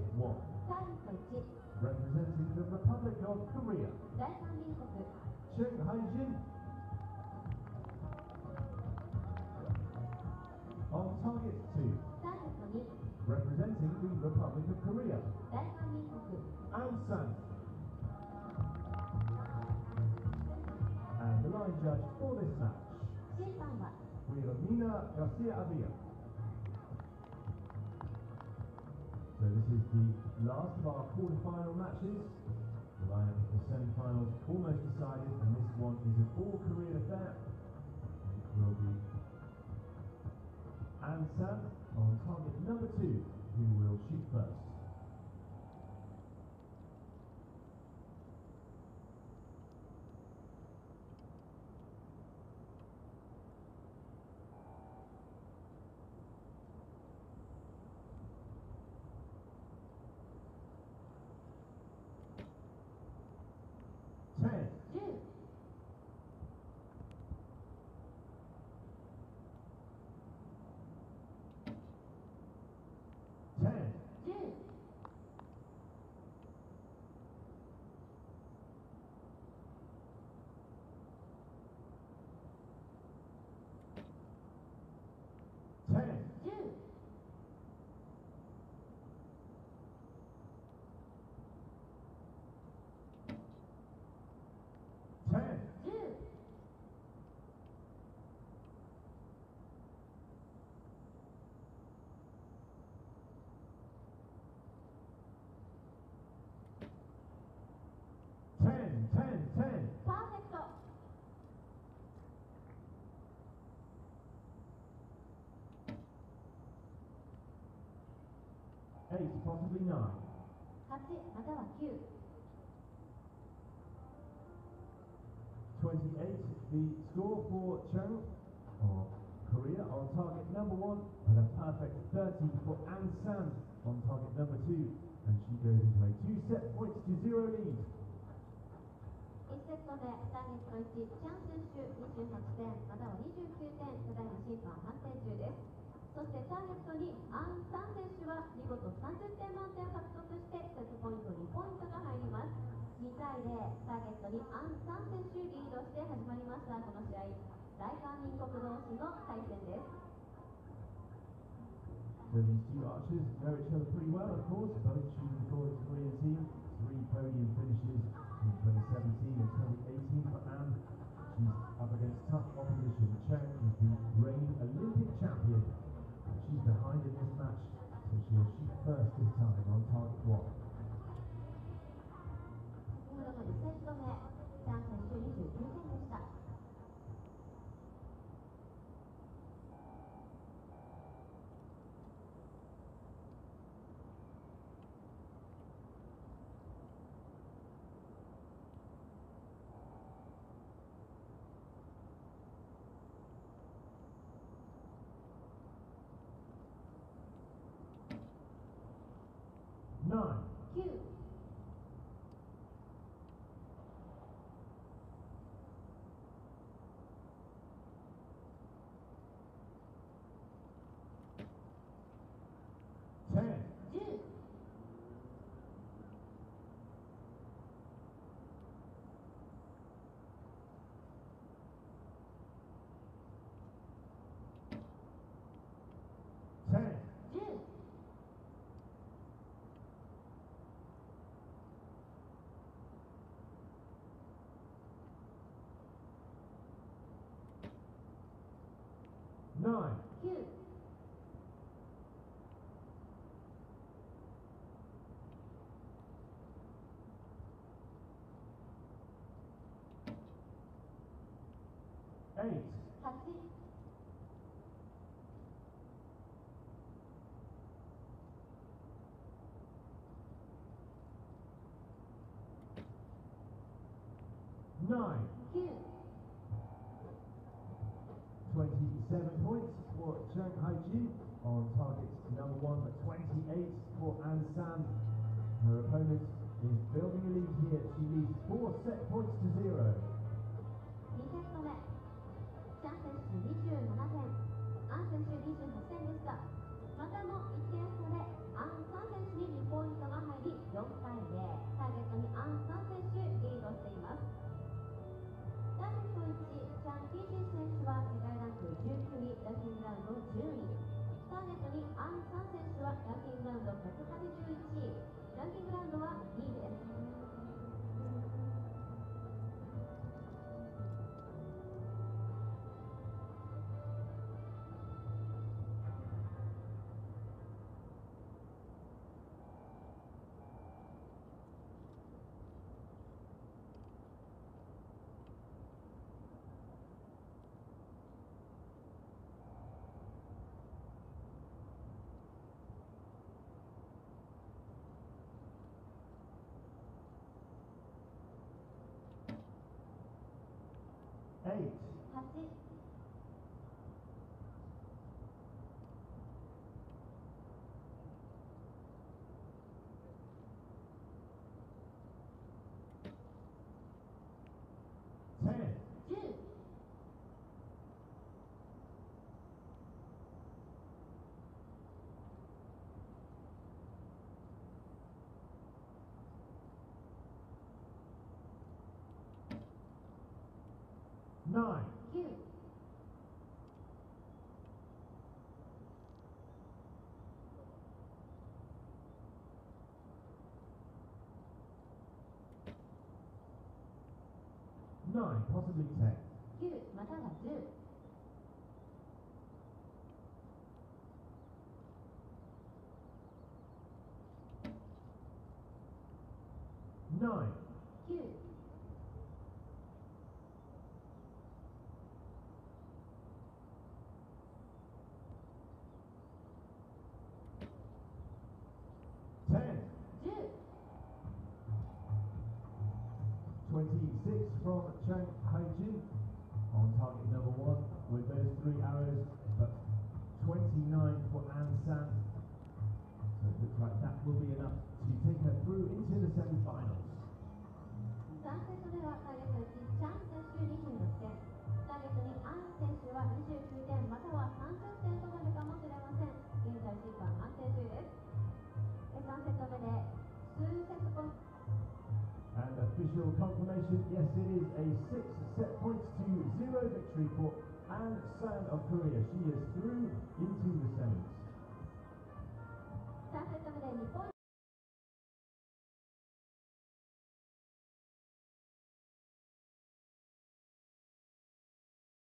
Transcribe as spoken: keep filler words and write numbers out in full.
one. ターゲットいち、 Representing the Republic of Korea, 第三民国 Chang Hye Jin. On target two. ターゲットに、 Representing the Republic of Korea, 第三民国 Ansan. And the line judge for this match, 審判は Wilhelmina Garcia Avila. So this is the last of our quarterfinal matches. The lineup of the semi-finals almost decided, and this one is an all-Korean affair. It will be Ansan on target number two, who will shoot first. Ten. じゅう、 Ten. じゅう、 Ten. じゅう、 Ten. じゅう、 Ten. Ten. Ten. パーフェクト。 Eight, possibly nine. はちまたはきゅう、 Twenty-eight, the score for Chang of Korea on target number one, and a perfect thirty for Ansan on target number two, and she goes into a two set points to zero lead. いちセット目、ターゲットいち、チャン選手にじゅうはちてん、またはにじゅうきゅうてん、ただいま審判判定中です。そしてターゲットにアン・サン選手は見事さんじゅってん満点を獲得してセットポイントにポイントが入ります。にたいゼロ、ターゲットにアン・サン選手リードして始まりましたこの試合、大韓民国同士の対戦です。 So these two archers know each other pretty well, of course, both choosing for the Korean team. Three podium finishes in twenty seventeen and twenty eighteen for Anne. She's up against tough opposition. Chang is the reigning Olympic champion. She's behind in this match, so she'll shoot first this time on target one. 先ほどのにセット目、チャン選手にじゅうきゅうてんでした。 Nine. きゅう、 Ten. じゅう、 Ten. じゅう、 Nine. きゅう、 Eight. はち、 Nine. きゅう、 Twenty-seven points for Chang Hye Jin on target number one, but twenty-eight for Ansan. Her opponent is building a lead here. She leads four set points to zero. にセット目、チャン選手にじゅうななてん、アン選手にじゅうはちてんでした。またもいってん差でアン・サン選手ににポイント eight. はち、 ten. じゅう、 nine. きゅう、 nine, possibly ten. きゅうまたはじゅう、 nine. きゅう、 ten. じゅう、 twenty-six from Chang Hye Jin on target number one with those three arrows, but twenty-nine for Ann San. So it looks like that will be enough to take her through into the semi-finals. さんセット目はターゲットいち、チャン選手にじゅうろくてん、ターゲットにアン選手はにじゅうきゅうてんまたはさんじゅってんとなるかもしれません。現在審判判定中です。さんセット目で数セットポイント And official confirmation, yes, it is a six set points to zero victory for Ann San of Korea. She is through into the semis. さんセット目でにポイント